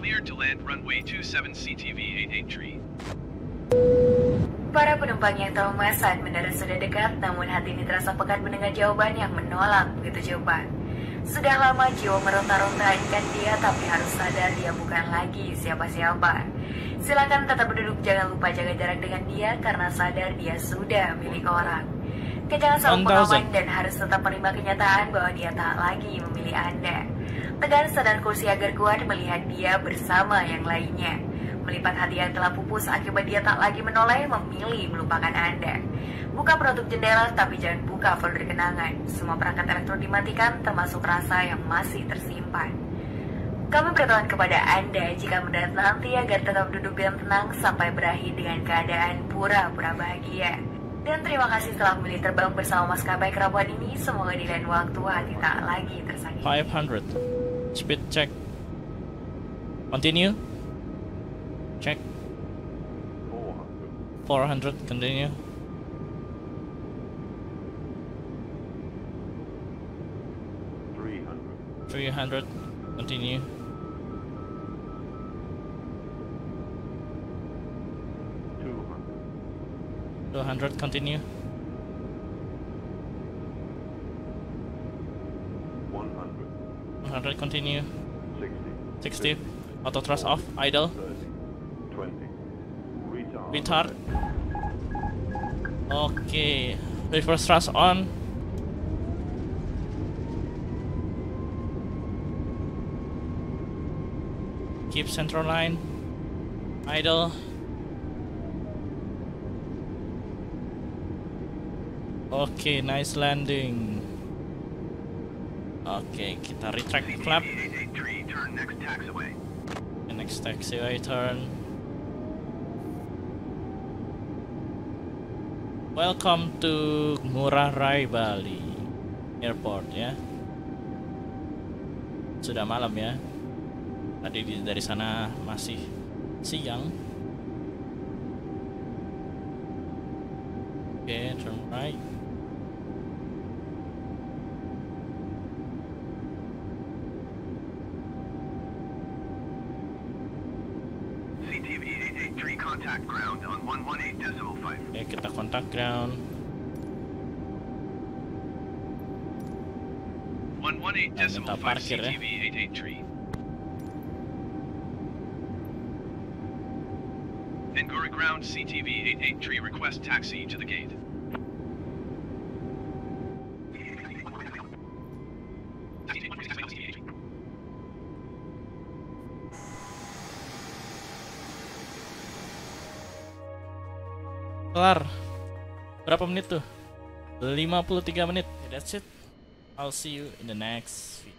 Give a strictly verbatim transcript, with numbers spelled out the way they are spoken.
cleared to land runway two seven C T V eight eight three. Para penumpang yang trauma saat mendarat sudah dekat, namun hati ini terasa pekat mendengar jawaban yang menolak begitu jawaban. Sudah lama jiwa meronta-rontakan dia, tapi harus sadar dia bukan lagi siapa-siapa. Silakan tetap berduduk, jangan lupa jaga jarak dengan dia karena sadar dia sudah milik orang. Jangan selalu pengalaman dan harus tetap menerima kenyataan bahwa dia tak lagi memilih Anda. Tegar sadar kursi agar kuat melihat dia bersama yang lainnya. Melipat hati yang telah pupus akibat dia tak lagi menoleh, memilih melupakan Anda. Buka penutup jendela, tapi jangan buka folder kenangan. Semua perangkat elektron dimatikan, termasuk rasa yang masih tersimpan. Kami bertahan kepada Anda jika mendarat nanti agar tetap duduk dengan tenang sampai berakhir dengan keadaan pura-pura bahagia. Dan terima kasih telah memilih terbang bersama maskapai kerabuan ini. Semoga di lain waktu hati tak lagi tersakiti. five hundred. Speed check. Continue. Check. four hundred. Continue. three hundred. Continue. two hundred. Continue. one hundred. Continue. sixty. Auto thrust off. Idle. Retard. Okay. Reverse thrust on. Keep central line. Idle. Okay, nice landing. Okay, kita retract flap. The next taxiway turn. Welcome to Ngurah Bali Airport ya. Sudah malam ya. Tadi di, dari sana masih siang. Oke, okay, turn right. Contact ground on one one eight decimal five. Oke, kita kontak ground. one one eight decimal five C T V eight eight three. Ngurah ground C T V eight eight three, request taxi to the gate. Kelar. Berapa menit tuh? lima puluh tiga menit. That's it. I'll see you in the next video.